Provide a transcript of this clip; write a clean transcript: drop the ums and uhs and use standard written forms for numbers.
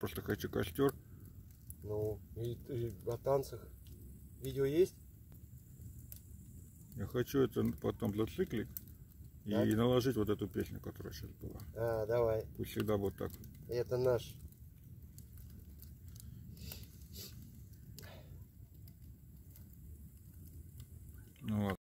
Просто хочу костер. Ну, и о танцах видео есть? Я хочу это потом зациклить и Так. наложить вот эту песню, которая сейчас была. А, давай. Пусть всегда будет так. Это наш. Ну, ладно.